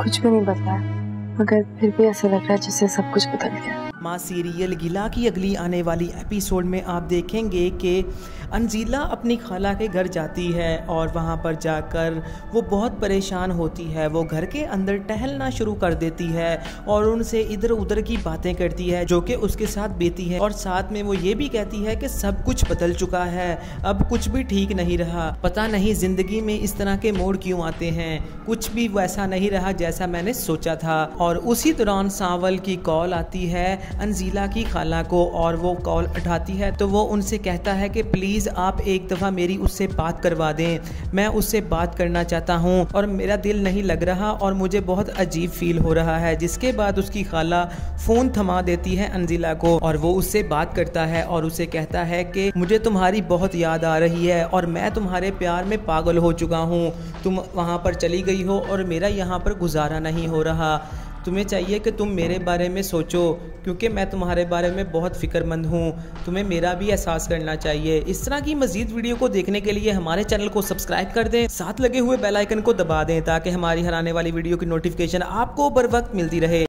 कुछ भी नहीं बदला है, मगर फिर भी ऐसा लग रहा है जैसे सब कुछ बदल गया। माँ सीरियल गिला की अगली आने वाली एपिसोड में आप देखेंगे कि अंजीला अपनी खाला के घर जाती है और वहाँ पर जाकर वो बहुत परेशान होती है। वो घर के अंदर टहलना शुरू कर देती है और उनसे इधर उधर की बातें करती है जो कि उसके साथ बीती है, और साथ में वो ये भी कहती है कि सब कुछ बदल चुका है, अब कुछ भी ठीक नहीं रहा, पता नहीं ज़िंदगी में इस तरह के मोड़ क्यों आते हैं, कुछ भी वैसा नहीं रहा जैसा मैंने सोचा था। और उसी दौरान सांवल की कॉल आती है अंजीला की खाला को और वो कॉल उठाती है तो वो उनसे कहता है कि प्लीज़ आप एक दफ़ा मेरी उससे बात करवा दें, मैं उससे बात करना चाहता हूं और मेरा दिल नहीं लग रहा और मुझे बहुत अजीब फील हो रहा है। जिसके बाद उसकी खाला फ़ोन थमा देती है अंजीला को और वो उससे बात करता है और उसे कहता है कि मुझे तुम्हारी बहुत याद आ रही है और मैं तुम्हारे प्यार में पागल हो चुका हूँ, तुम वहाँ पर चली गई हो और मेरा यहाँ पर गुजारा नहीं हो रहा, तुम्हें चाहिए कि तुम मेरे बारे में सोचो क्योंकि मैं तुम्हारे बारे में बहुत फ़िक्रमंद हूँ, तुम्हें मेरा भी एहसास करना चाहिए। इस तरह की मज़ीद वीडियो को देखने के लिए हमारे चैनल को सब्सक्राइब कर दें, साथ लगे हुए बेल आइकन को दबा दें ताकि हमारी हर आने वाली वीडियो की नोटिफिकेशन आपको बर वक्त मिलती रहे।